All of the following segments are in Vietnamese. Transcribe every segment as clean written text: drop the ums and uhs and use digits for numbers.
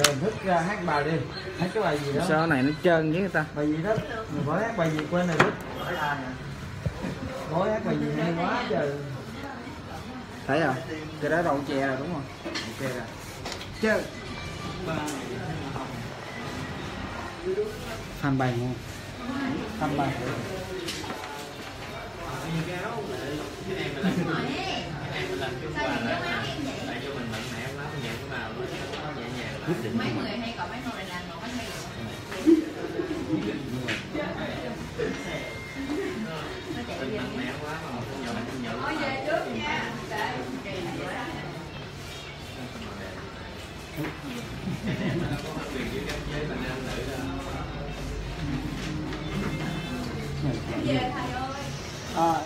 thức ra hát bài đi, hát cái bài gì đó. Sao này nó trơn với người ta. Bài gì đó, mình phải hát bài gì quên rồi Thức. Nói hát bài gì hay quá trời. Thấy không? Cái đó rau chè rồi đúng không? Ok rồi. Chứ tham bài ngon. Tham bài. Mấy người hay còn mấy người làm một cái hay nói về trước nha. Về thầy ơi.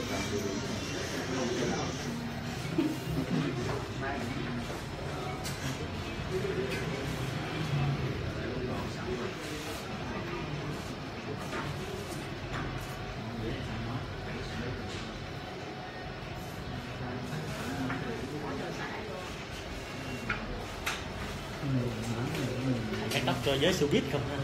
Cắt tóc cho giới showbiz không ha.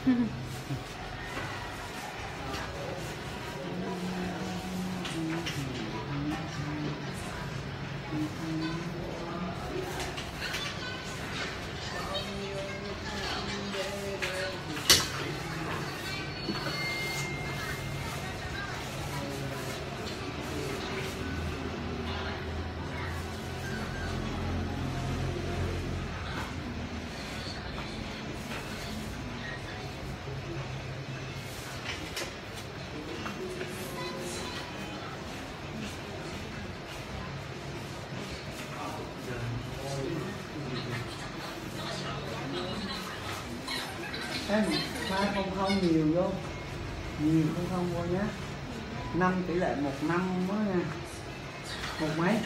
Em 300 nhiều vô. Nhiều không vô nhé. 5 tỷ lệ 1:5 đó nha. Một mấy?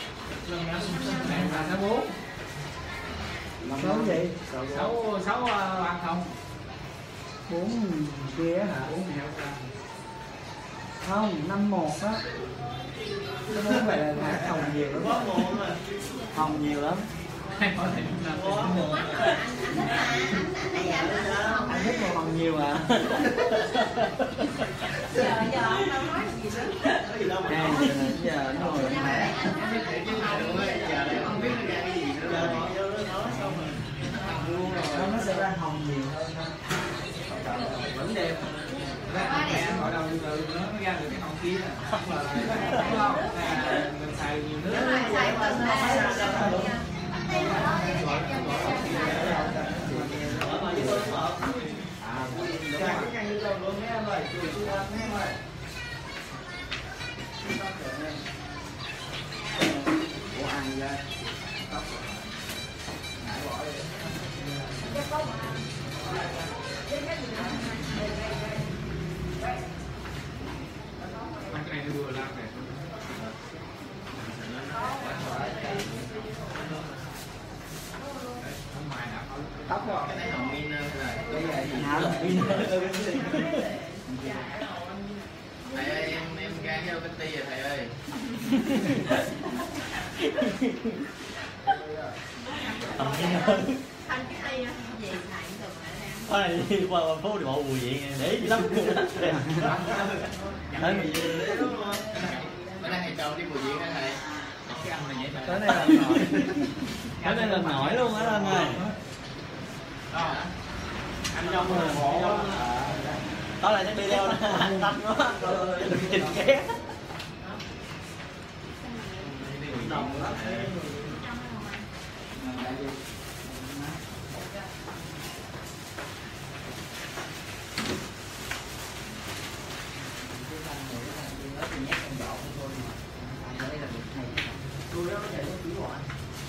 4 6 gì? 630 4 kia hả? 4 Không, 51 á. Nó muốn vậy là hạt hồng nhiều lắm. Hồng nhiều lắm. Anh thích màu hồng nhiều à? Giờ ông đâu nói gì đó. Giờ nó ngồi mẹ. Nó sẽ ra hồng nhiều hơn. vẫn đẹp. Hội đồng từ nó ra được cái hồng kia là đúng không? Mình xài nhiều nước. Xài từng là của ai ra? Cái này đưa ra này. Tóc rồi. Cái này hồng min rồi. Thầy ơi, em gan vô công ty rồi thầy ơi. Không biết hơn. Anh cái tay gì thầy từng Thôi đi qua phố đi bộ Bùi Viện để gì lắm. Tới Bùi Viện. Bữa nay thầy cho đi Bùi Viện hả thầy? Cái âm này vậy thầy. Tới đây là nổi. Cái này là nổi luôn á anh ơi. Anh trong là bộ. Tối nay chắc đi leo đó. Anh tanh quá. Trình ké. Đồng lắm. Tôi đó chạy nó cứu hoài.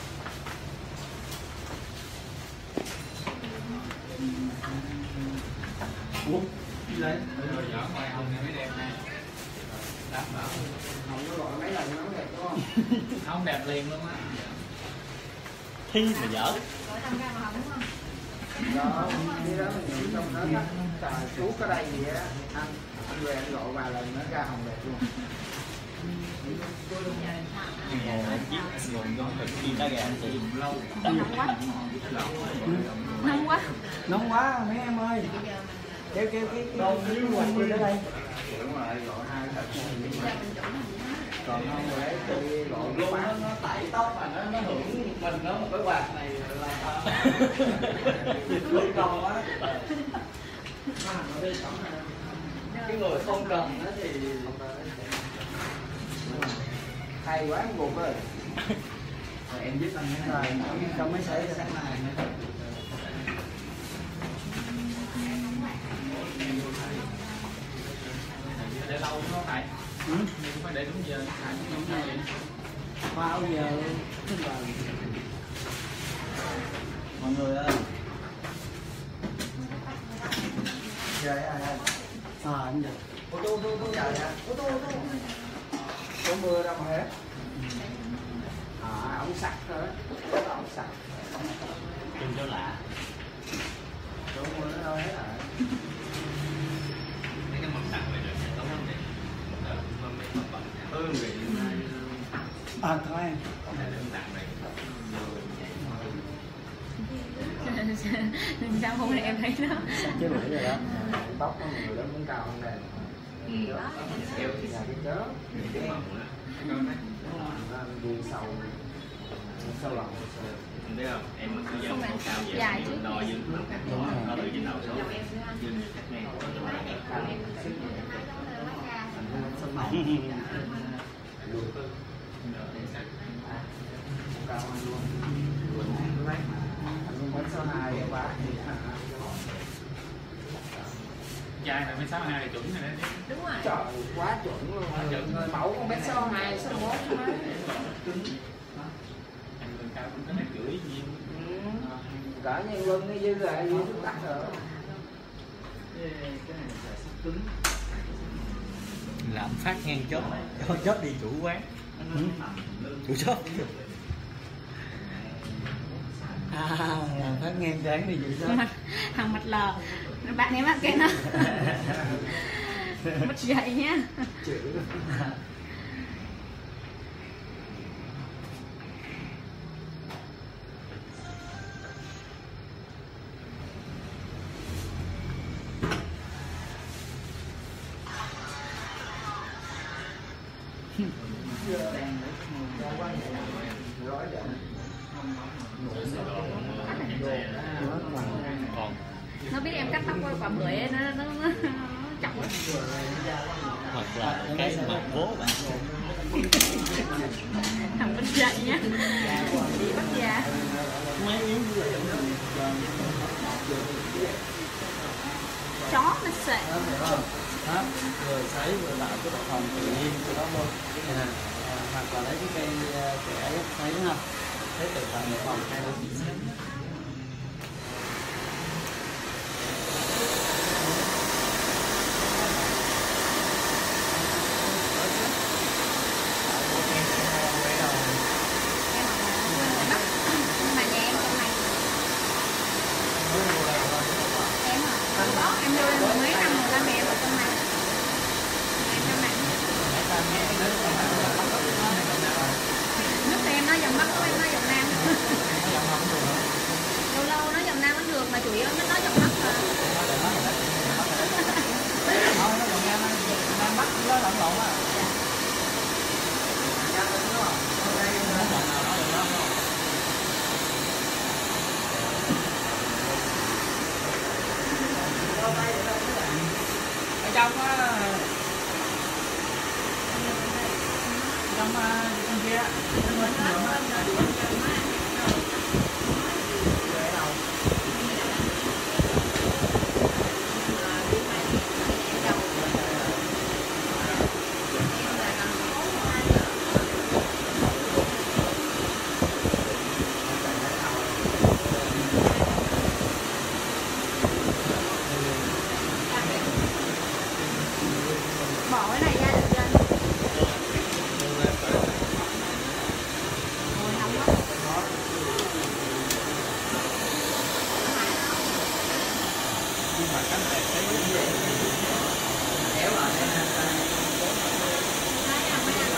Ủa? Đi lấy. Rồi giỏ ngoài hồng này mới đẹp nè. Đảm bảo. Hồng nó gọi mấy lần nó đẹp đúng không? Không đẹp liền luôn á. Thi mà dở. gọi thăm ra màu đúng không? Đó, cái đó mình nghĩ trong đó trời suốt ở đây gì á anh về anh gọi vài lần nó ra hồng đẹp luôn. Nóng quá. Nóng quá mấy em ơi. Kéo cái quạt đi tới đây. Còn không rồi đấy tôi gọi luôn nó tẩy tóc mà nó hưởng mình nó một cái quạt này là sao? Không cần quá. Cái người không cần nó thì hay quá buộc ơi. Rồi em giúp anh cái này không mới xảy ra sáng này nữa. Để lâu nó thầy. Mình phải để đúng giờ thầy đúng này. Bao giờ tức là mọi người ơi. Trời ơi. Anh được. Ô tô trời ạ. Ô tô. Có mưa đâu mà hết. Ông sạch rồi đó. Ông sạch. Đừng cho lạ. Có mưa nó đâu hết rồi. Mấy cái màu sạch này được tốt lắm đi. Hương vị Thôi em. Sao hôm nay em thấy nó Chứ bữa rồi đó. Tóc của người đó cũng cao hơn đây. Kéo thì là cái chớ. Cái mỏng đó. Đi sâu lòng. Không biết không? Em cứ giờ không cao bạn vậy. dài chứ. Đo dương nó tự trên đầu xuống. Dương cắt ngang. Sâu lòng. Cao hơn luôn. Mấy số 2 quá thì Trai là mấy 62 là chuẩn rồi đấy. đúng rồi. trời quá chuẩn luôn. Người mẫu con bé số 2 số 1 má. Anh người cao cũng có mét rưỡi gì. Cỡ như Luân đi dư lại dư thức tắt rồi. Cái này là sức cứng. Lạm phát ngang chốt. Chốt đi chủ quán. Chủ chốt. Phát ngang trán đi vậy đó. Thằng mặt lờ bạn em ăn cái nó mất dậy nhá. Còn Nó biết em cắt tóc quả bưởi ấy, nó chọc lắm. hoặc là cái mà bố bạn Thằng mất dậy nhá. Đi bắt già. Chó nó sệ. Vừa sấy vừa tạo cái độ hồng tự nhiên của nó luôn. Hoặc là lấy cái cây kẻ sấy đúng không? Thế tự tạo độ hồng hai độ chỉ. Em vô đây mười mấy năm rồi ba mẹ ở trong này. Nước em nó dòng Bắc, nó dòng Nam. Lâu lâu nó dòng Nam vẫn được mà chủ yếu nó nói dòng Bắc mà. Nam Bắc nó lộn lộn á. Ở trong trong kia Bỏ cái này ra được chưa? Ôi nóng lắm. nhưng mà cánh đẹp thấy kéo lại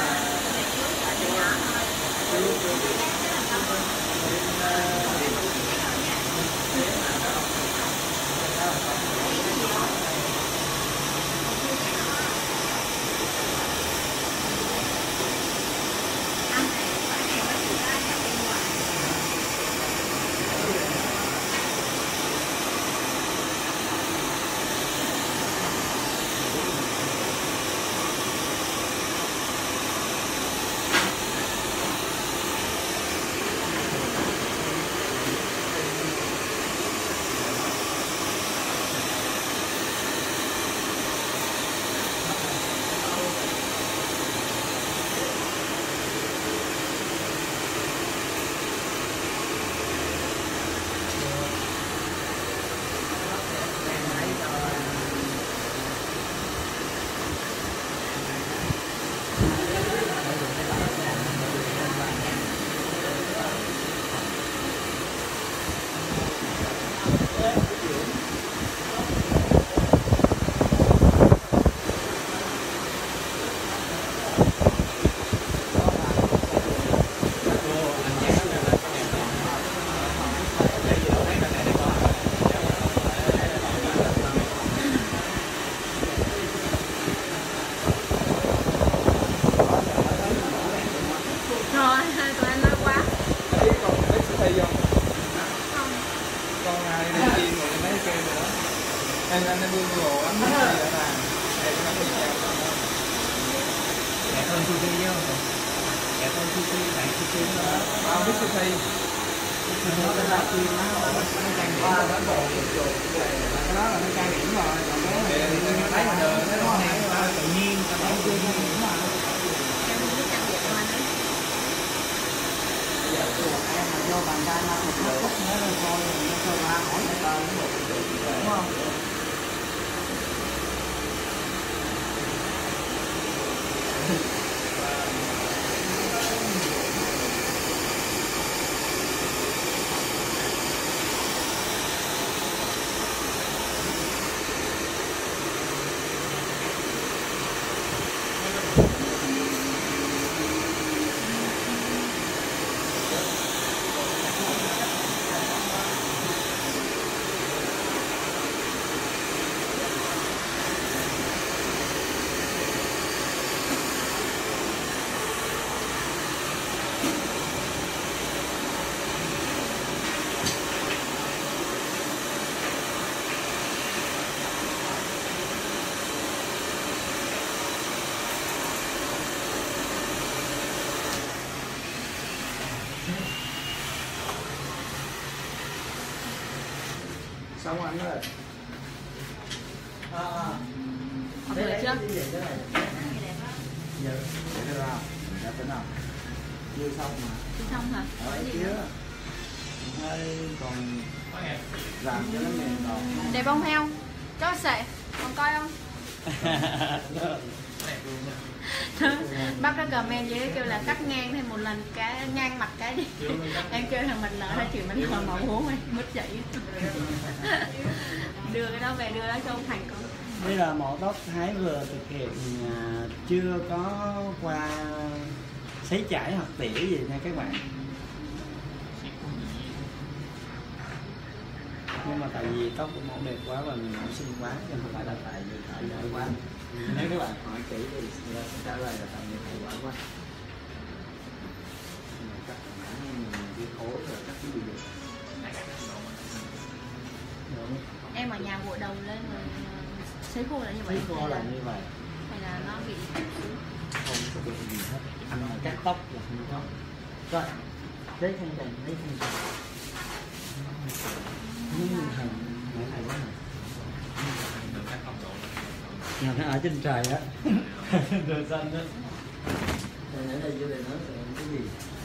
biết Sophie nó cái là chuyên nó trang điểm đó là bộ cái đó là nó trang điểm rồi còn cái này thấy mà đường nó đúng không tự nhiên thấy chưa trang điểm mà em không biết trang điểm mà nữa. bây giờ em mà vô bàn tay nó một nó cúc nữa rồi thôi nó cho ra hỏi người ta đúng không? Xong anh ơi. Học được chưa? Giờ để ra đã tính không? Chưa xong mà. Chưa xong hả? Ở Có gì kia nữa? hơi còn làm cho nó mềm còn. Đẹp không heo? Cho sệ, còn coi không? Bác có comment dưới kêu là cắt ngang thêm một lần cái ngang mặt cái đi. Em kêu thằng mình lỡ chỉ mình hồi màu hố ấy, mất dậy. Đưa cái đó về đưa đó cho ông Thành con. Đây là mẫu tóc Thái vừa thực hiện chưa có qua sấy chải hoặc tỉa gì nha các bạn. Nhưng mà tại vì tóc của mẫu đẹp quá và mình mẫu xinh quá chứ không phải là tại vì thợ giỏi quá. Nếu các bạn hỏi kỹ thì người ta sẽ trả lời là tại vì thợ giỏi quá. Mình cắt mình đi khối rồi cắt cái gì được. Em ở nhà gội đầu lên rồi sấy khô là như vậy. Sấy khô là như vậy. Hay là nó bị Không có bị gì hết. Anh mà cắt tóc là không có. Rồi, lấy khăn trần, lấy khăn trần. Thằng mấy này quá này. Nhà nó ở trên trời á. Trời xanh đó. Đây ở đây dưới đây nó cái gì?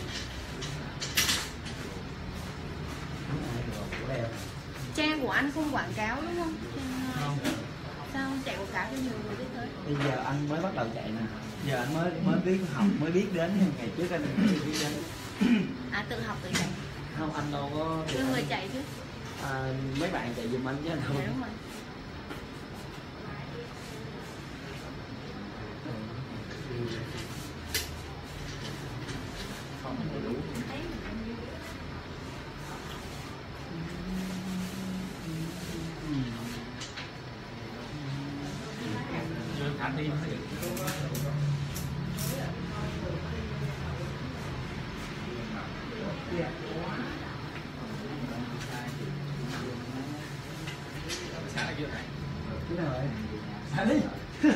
trang của anh không quảng cáo đúng không? Sao chạy quảng cáo cho nhiều người biết tới? Bây giờ anh mới bắt đầu chạy nè. Giờ anh mới biết học, mới biết đến, ngày trước anh chưa biết đến. À tự học tự chạy. Không, anh đâu có Đưa người chạy chứ. Mấy bạn chạy giùm anh chứ anh không. Dạ, đúng rồi. Anh đi xã chưa này Cái nào vậy? Thánh đi.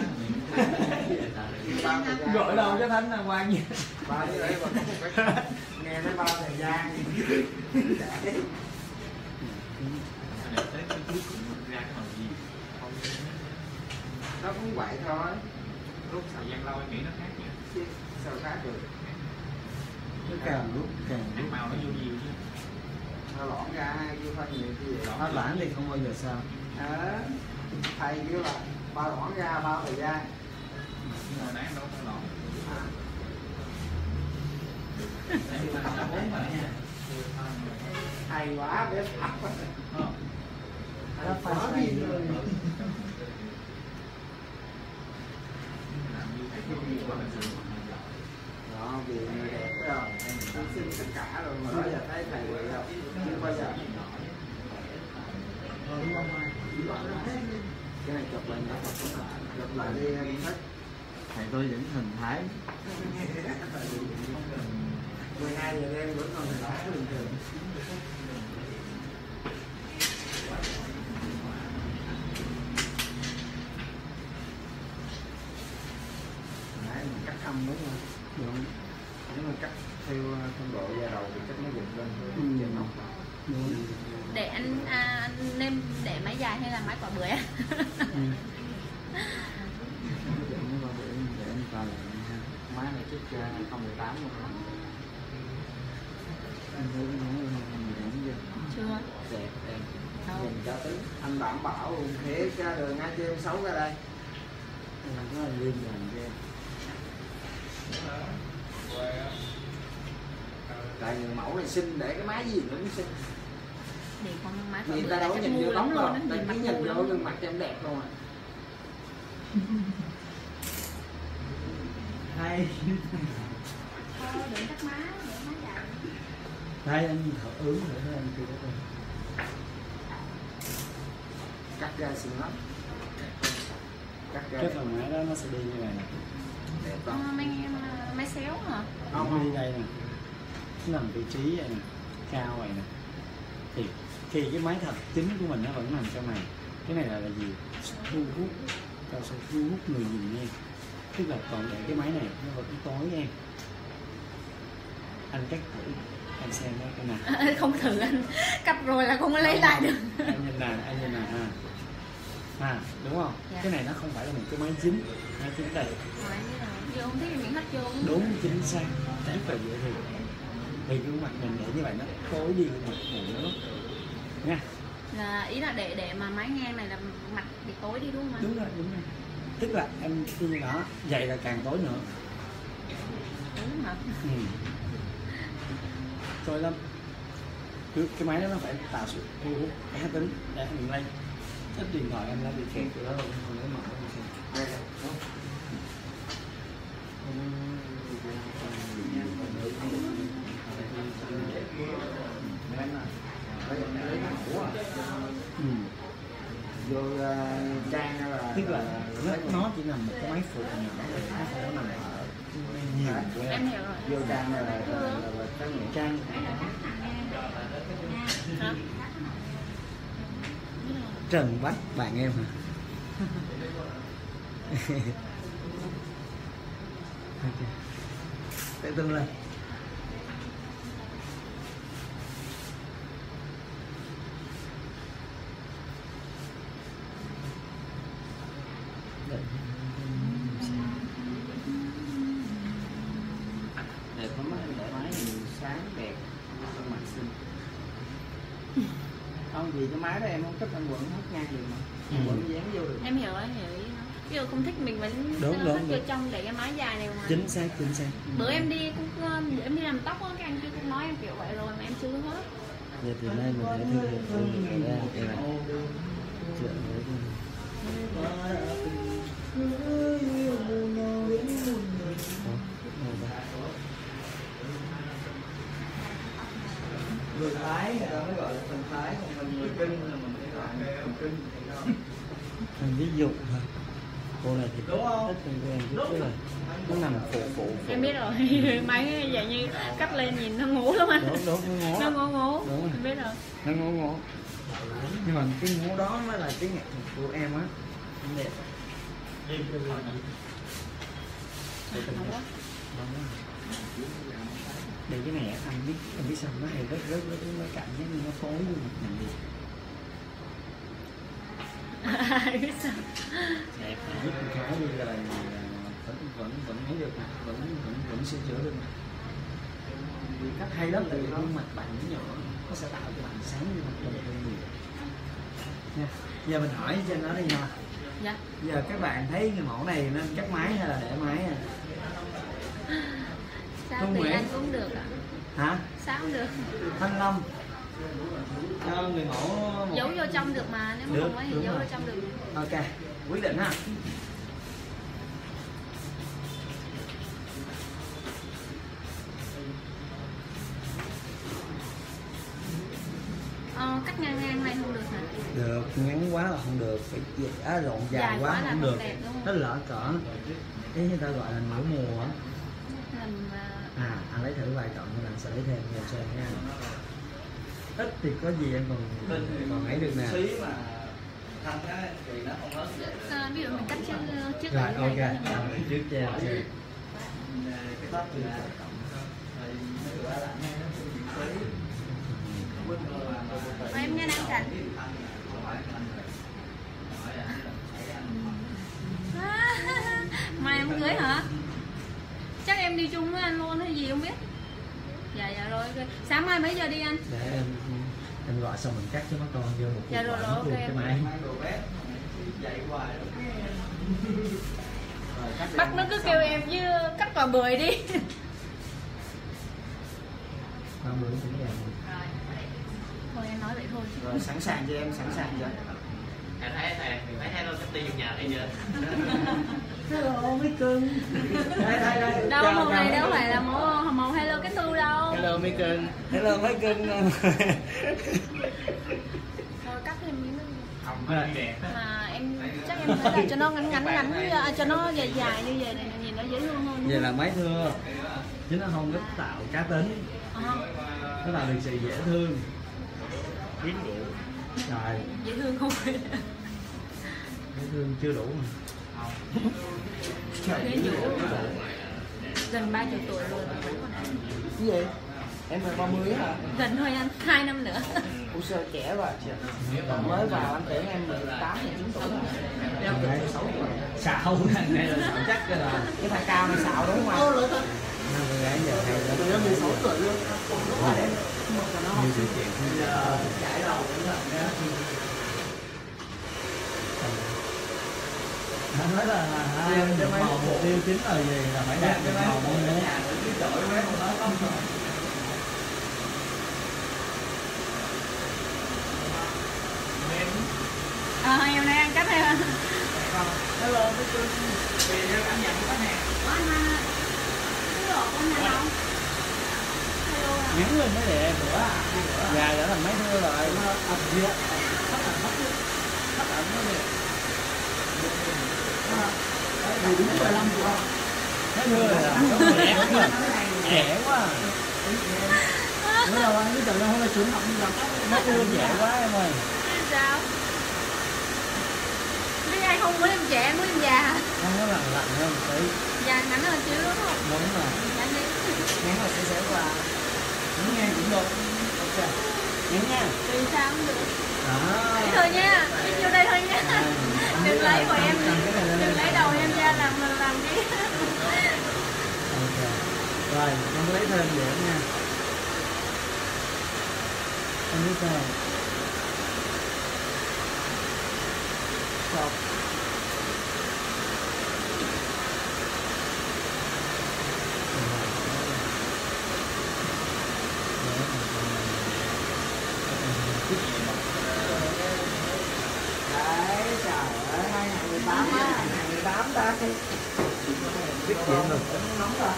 Gọi đâu cho Thánh là quan gì? Ba với đấy mà nghe nói ba thời gian. tới cái cuối cùng ra cái màu gì không, Nó cũng vậy thôi. lúc thời gian lâu em nghĩ nó khác nhỉ, Chứ sao khác được. Nó càng lúc màu nó vô nhiều chứ. Nó lõn ra kêu phân nhiều cái gì nó lãng thì không bao giờ sao. Thầy kêu là ba lõn ra bao thời gian. Hồi nãy em đâu có lỏng. Hay quá bé thấp. Nó phải đi rồi. Đó, vì người đẹp rồi, em xin tất cả rồi mà bây giờ thấy thầy vậy đâu, chưa bao giờ. Cái này chụp lại nữa, chụp lại đi em thích. Thầy tôi vẫn hình thái. 12 giờ đêm vẫn còn đỏ bình thường. Nãy mình cắt thăm đúng không? Đúng. Nếu mà cắt theo phong độ da đầu thì chắc nó dựng lên trên nóc. Để anh nên để máy dài hay là máy quả bưởi á? Để anh coi máy này trước 2018 luôn. Anh thấy cái Chưa. đẹp em. Nhìn cho tính anh đảm bảo luôn thiệt ra đường ngay trên 6 ra đây. Nó là liên làm cho em. Tại người mẫu này xinh để cái máy gì nữa mới xinh. Để con máy quả Người bưởi ta đâu có chắc nhìn ngu vô lắm tóc luôn đâu, á, ta nhìn mặt chỉ ngu nhìn lắm vô luôn. gương mặt cho em đẹp không à. Hay. Thôi đừng cắt má, để má dài. Đây anh thở ướm nữa thôi anh kia đó. Cắt ra xinh lắm. Cắt ra Cái phần máy đó nó sẽ đi như này nè. đẹp không? Máy xéo hả? Nó đi đây nè, nó nằm vị trí vậy nè, cao vậy nè. Thì khi cái máy thật chính của mình nó vẫn nằm trong này. Cái này là gì? Thu hút, cao su thu hút người nhìn em. Tức là còn để cái máy này nó vẫn tối em. Anh cắt thử, anh xem đó cái nào. Không thử anh cắt rồi là không có lấy lại được. Anh nhìn nè ha. À, đúng không? Dạ. Cái này nó không phải là một cái máy dính, máy chính đây. Vô không thích thì mình hết vô. Đúng chính xác, rất là dễ thương. Thì gương mặt mình để như vậy nó tối đi gương mặt của nó nha. Là ý là để mà máy ngang này là mặt bị tối đi đúng không anh? Đúng rồi. Tức là em như đó, vậy là càng tối nữa. Đúng hả? Tối lắm. Cái máy đó nó phải tạo sự thu hút cá tính để mình lên. Thích điện thoại em đã bị kẹt từ đó rồi, không lấy mở không xem. Đây nè. Vô trang hay là Tức là nó chỉ nằm một cái máy phụ nhỏ, nó không có nằm ở nhiều của Em em. hiểu rồi. vô trang là cái nghĩa Trang Hả? Trần Bách bạn em hả? Okay. Tự tin lên. đẹp lắm á, để máy này sáng đẹp, khuôn mặt xinh. Không vì cái máy đó em không thích anh quẩn hết ngang gì mà, em quẩn dán vô được. Em hiểu ý nó. Ví dụ không thích mình vẫn Đúng, thích vô trong để cái máy dài này mà. Chính xác. Bữa em đi em đi làm tóc á, cái anh kia cũng nói em kiểu vậy rồi mà em chưa hết. Giờ từ nay mình sẽ thực hiện công việc ở đây này. Chuyện với Người Thái người ta mới gọi là thần Thái, còn mình người Kinh là mình phải gọi là thần Kinh. mình ví dụ thôi. Cô này thì Đúng không? thích con em chút là nó nằm phụ. Em biết rồi. Máy vậy như cắt lên nhìn nó ngố lắm anh. Đúng nó ngố. Nó ngố. Đúng rồi. Em biết rồi. Nó ngố. Nhưng mà cái ngố đó mới là cái nghệ thuật của em á. Đẹp. Để cái này anh biết sao nó hay rất cảm giác như nó tối vô mặt mình đi. Ai biết sao. Đẹp giúp cái đi là vẫn thấy được nè, vẫn sửa chữa được nè. Vì cách hay lắm, tại vì gương mặt bạn nhỏ nó sẽ tạo cho bạn sáng như mặt mình hơn nhiều nha. Giờ mình hỏi trên nó đi nha. Dạ. Giờ các bạn thấy cái mẫu này nên cắt máy hay là để máy à? Sao Không tùy Nguyễn. anh cũng được ạ. Hả? Sao cũng được. Thanh Lâm cho người mẫu một... Giấu vô trong được mà, nếu mà Được, không ấy thì đúng giấu rồi. vô trong được. Ok, quyết định ha. Cắt ngang này không được hả? Được, ngắn quá là không được, phải rộng dài quá là không được. đẹp, đúng không? Nó lỡ cỡ. Cái người ta gọi là nửa mùa á. Làm Anh lấy thử vài cọng rồi anh sẽ lấy thêm rồi xem nha. Ít thì có gì em còn ấy được nè. Xí mà thanh á thì nó không hết vậy. ví dụ mình cắt trước Rồi ở ok, cái này. trước cho em xem. Cái tóc thì là Mà em nghe đang rảnh. Mà em cưới hả? Chắc em đi chung với anh luôn hay gì không biết. Dạ dạ rồi ok. Sáng mai mấy giờ đi anh? Để em gọi xong mình cắt cho nó con vô một Dạ rồi ok cái máy. Bắt nó cứ kêu em chứ cắt vào bưởi đi. Nó bữa cũng vậy. Thôi em nói vậy thôi. Rồi sẵn sàng cho em, sẵn sàng chưa? Em thấy thầy, thấy hello Kitty trong nhà thấy chưa? Hello mấy cưng. Đâu màu này đâu phải là màu Hello Kitty đâu. Hello mấy cưng. Hello mấy cưng. Thôi cắt thêm miếng nữa. Hồng hơi đẹp. Mà em chắc em phải làm cho nó ngắn cho nó dài dài như vậy này nhìn nó dễ thương hơn. Vậy là máy thưa chứ nó không có tạo cá tính, nó tạo được sự dễ thương. Quyến rũ. Rồi Dễ thương không? dễ thương chưa đủ mà. Quyến rũ gần 30 tuổi rồi. Cái gì? Em là 30 hả? Gần thôi anh, 2 năm nữa. Ủa sao trẻ vậy? Mới vào anh tưởng em 18 hay 9 tuổi rồi. Em tưởng 16 tuổi. Xạo thằng này là xạo chắc cái là Cái thằng cao này xạo đúng không anh? năm cô gái giờ hay lắm. Tụi em 16 tuổi luôn. Như sự kiện Chạy đầu anh nói là màu mục tiêu chính là gì, là phải đạt được màu mong muốn. Em này ăn cắt hay không? Hello mấy cưng. Có anh ăn cái đồ con này không? Hello à? Ngắn lên mới đẹp nữa. Dài đã thành mấy thưa rồi. Đúng 15 tuổi. Mấy thưa rồi là trẻ quá. Bữa đầu anh cứ tự không là xuống học đi làm. Mấy thưa dễ quá em ơi. Sao? Biết ai không muốn em trẻ, em muốn em già. Không có lặng lặng hơn một tí. Già ngắn hơn xíu đúng không? Đúng rồi. Dạ đi. Ngắn là sẽ qua. Đúng nghe cũng được. Ok. Ngắn nha. Tùy sao cũng được. Đó. Đi thôi nha, đi vô đây thôi nha. Đừng lấy của em, đừng lấy đầu em ra làm đi. Ok. Rồi, con lấy thêm vậy nha. Em biết sao? Rồi. Đấy, trời ơi, 2018 á, 2018 ta cái Biết chuyện rồi. nóng rồi.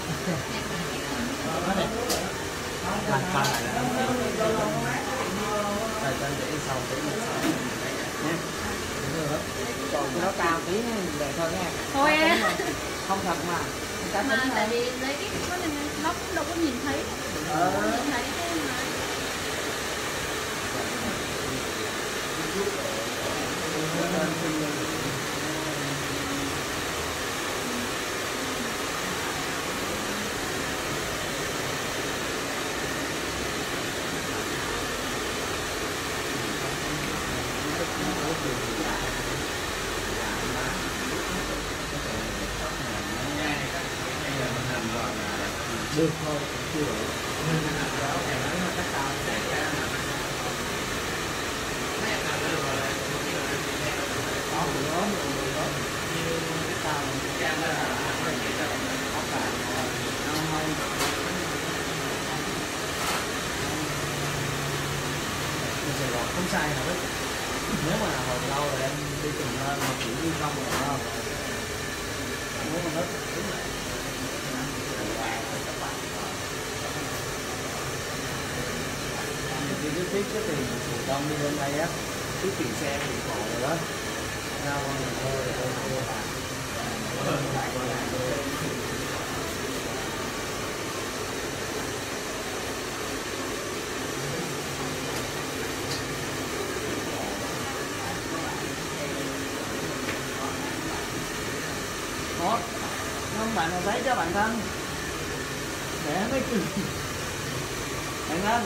Làm pha lại là rồi tên để sau tí nha. Còn cái nó cao tí nữa về thôi nha. Thôi em. Không thật mà. Cá Mà tính tại thôi. vì lấy cái này nó cũng đâu có nhìn thấy. Không nhìn thấy cái mà. Được thôi, chưa đủ. Sài Gòn không sai nào hết. Nếu mà hồi lâu rồi em đi cùng lên mà chỉ đi không rồi không. Nếu mà nó đúng là đi cái tiết cái tiền thủ công đi lên đây á, cái tiền xe tiền cộ rồi đó, ra con mình thôi rồi thôi bạn. Ủa, không bạn nào thấy cho bạn thân? để mấy cưng bạn anh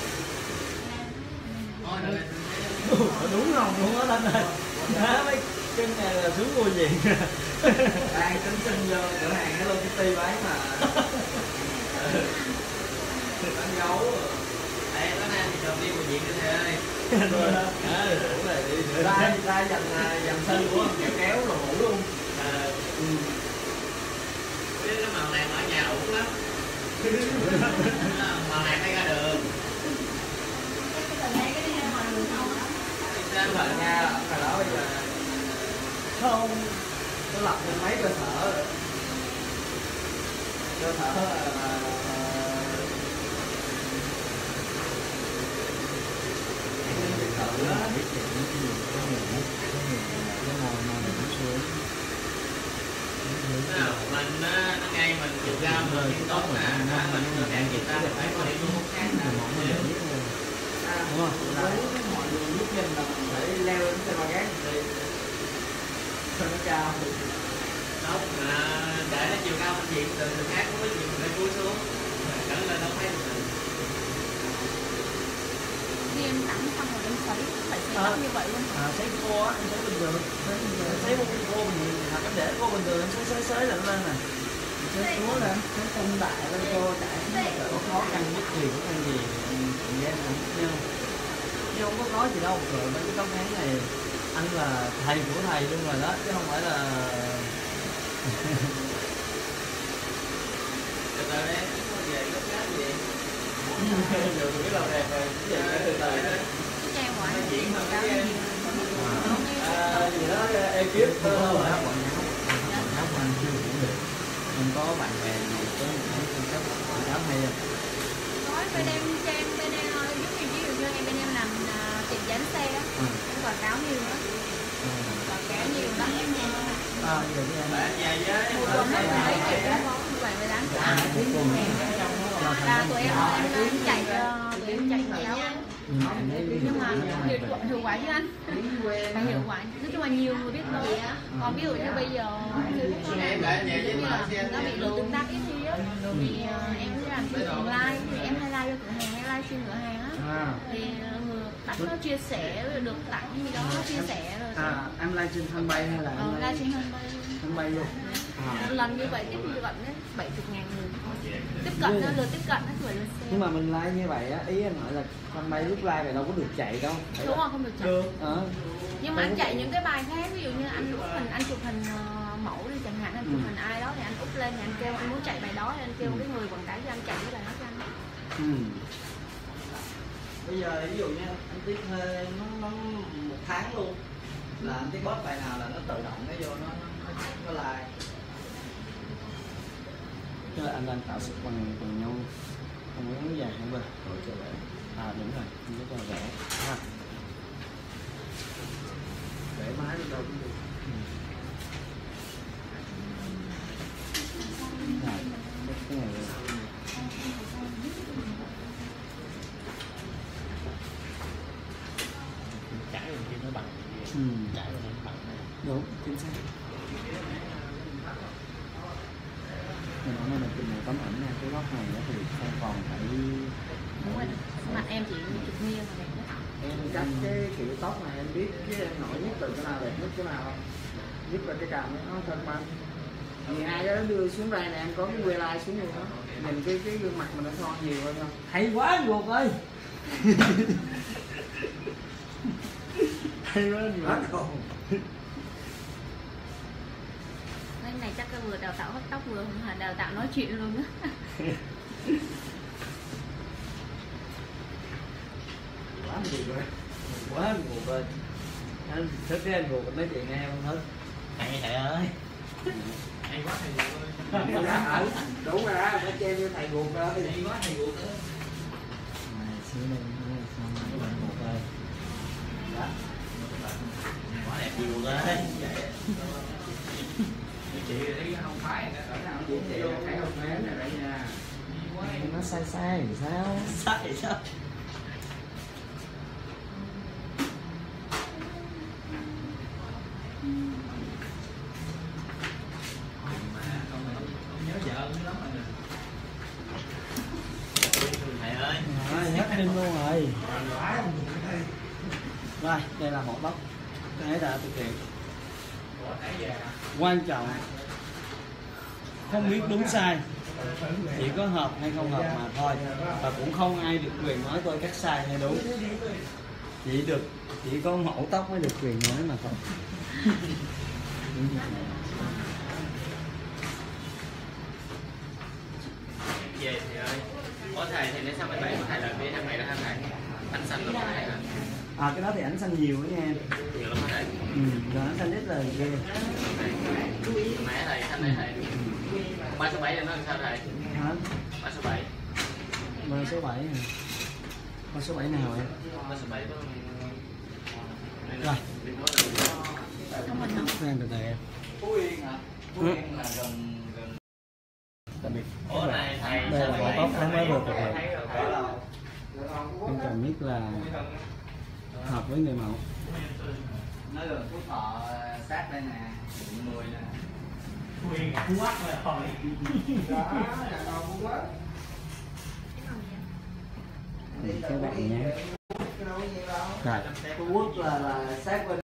đúng lòng luôn á anh ơi, đá mấy chân này là xuống mua gì đang tính xin vô cửa hàng Hello Kitty bán mà bán gấu đây có nam thì đầu tiên của diện cái thầy ơi ra dành sân của kéo kéo rồi ngủ luôn cái màu này ở nhà ổn lắm màu này hay ra đường sao mà nha hồi đó bây giờ không nó lập lên mấy cơ sở rồi. Cơ sở là mình nó ngay mình chịu ra mình tốt mà mình càng người ta phải có điểm không khác đúng không? Mọi người giúp mình là mình phải leo lên xe ba gác thì cho nó cao đúng mà để nó chiều cao mình diện từ từ khác có chuyện mình phải cúi xuống trở lên đâu thấy được đi em tắm xong rồi em sấy phải sấy tóc như vậy luôn sấy khô á, em sấy bình thường sấy một khô mình hạt em để khô bình thường em sấy lên nè sấy túa lên sấy tung đại lên khô chảy có khó khăn nhất gì có khăn gì mình nghe không chứ không có nói gì đâu rồi mấy cái tóc ngắn này anh là thầy của thầy luôn rồi đó chứ không phải là từ từ đấy có về gấp gáp gì giờ biết lâu đẹp rồi từ từ trang ngoại nó diễn hơn cái gì đó ekip bọn nhóc anh chưa cũng được mình có bạn bè này có những cung cấp quảng cáo hay không nói bên em trang bên em giống như ví dụ như em bên em làm tiền dán xe á em quảng cáo nhiều nữa quảng cáo nhiều lắm em nha giờ cái em về với một tuần hết mấy triệu em có như vậy mới đáng là tụi em chạy quảng cáo nhưng mà hiệu quả chứ anh phải hiệu quả nói chung là nhiều người biết thôi còn ví dụ như bây giờ như là nó bị lượt tương tác ít đi á thì em sẽ làm chương trình live thì em hay live cho cửa hàng hay live trên cửa hàng á thì người đặt nó chia sẻ được tặng gì đó nó chia sẻ rồi em live trên fanpage hay là live trên fanpage luôn lần như vậy tiếp như vậy đấy 70.000 người tiếp cận lượt tiếp cận nó phải lượt xe nhưng mà mình like như vậy á ý anh hỏi là fanpage lúc like này đâu có được chạy đâu đúng rồi không được chạy nhưng mà anh chạy chạy những cái bài khác ví dụ như anh chụp hình mẫu đi chẳng hạn anh chụp hình ai đó thì anh úp lên thì anh kêu anh muốn chạy bài đó thì anh kêu cái người quảng cáo cho anh chạy cái bài đó cho anh bây giờ ví dụ như anh tiếp thuê nó 1 tháng luôn là anh tiếp post bài nào là nó tự động nó vô nó like tức là anh đang tạo sự bằng nhau không có ngắn dài không bên rồi cho rẻ đúng rồi rất là rẻ rẻ máy đâu cũng được cái này chảy rồi kia nó bằng chảy rồi nó bằng đúng chính xác mình nói là cái này tấm ảnh nha cái góc này thì không còn phải đúng rồi mặt em chỉ chụp nghiêng là đẹp nhất em cắt cái kiểu tóc này em biết cái em nổi nhất từ cái nào đẹp nhất cái nào không nhất là cái cằm nó thân man vì hai cái đó đưa xuống đây này em có cái que like xuống luôn đó nhìn cái gương mặt mình nó thon nhiều hơn không hay quá anh Ruột ơi hay quá nhiều lắm cái này chắc vừa đào tạo hớt tóc vừa đào tạo nói chuyện luôn á quá nhiều rồi quá anh Ruột ơi anh thức cái anh Ruột nói chuyện nghe không hết hay thầy ơi hay quá thầy Ruột ơi đúng rồi đó phải che như thầy Ruột rồi hay quá thầy Ruột ơi xíu lên xong các bạn Ruột ơi đó quá đẹp chị Ruột ơi chị thấy không phái cỡ nào chị thấy không phái này đây nha nó sai sai thì sao sai thì sao mà không nhớ vợ lắm rồi nè thêm luôn rồi. Rồi, đây là một bóc cái đã thực hiện. Quan trọng không biết đúng sai, chỉ có hợp hay không hợp mà thôi, và cũng không ai được quyền nói tôi cắt sai hay đúng, chỉ có mẫu tóc mới được quyền nói mà thôi. Về thì ơi, có thầy thì đến 67, có thầy là biết thằng này là thằng này, anh xanh là thầy hả? À cái đó thì ảnh xanh nhiều đó nha em. Nhiều lắm thầy. Rồi ảnh xanh ít là ghê. Mẹ thầy, xanh này thầy. 367 là nó làm sao thầy? Hả? 367. 367 hả? 367 nào em? 367 có... Rồi. Không mình không. Khoan từ từ em. Phú Yên hả? Phú Yên là gần... Tạm biệt. Ủa này thầy... Đây là bộ tóc nó mới vừa thực hiện. hiện. Quan trọng nhất là hợp với người mẫu. Nó gần Phú Thọ sát đây nè, quận 10 nè. Phú Quốc là hồi. Các bạn nhé. Rồi. Phú Quốc là sát bên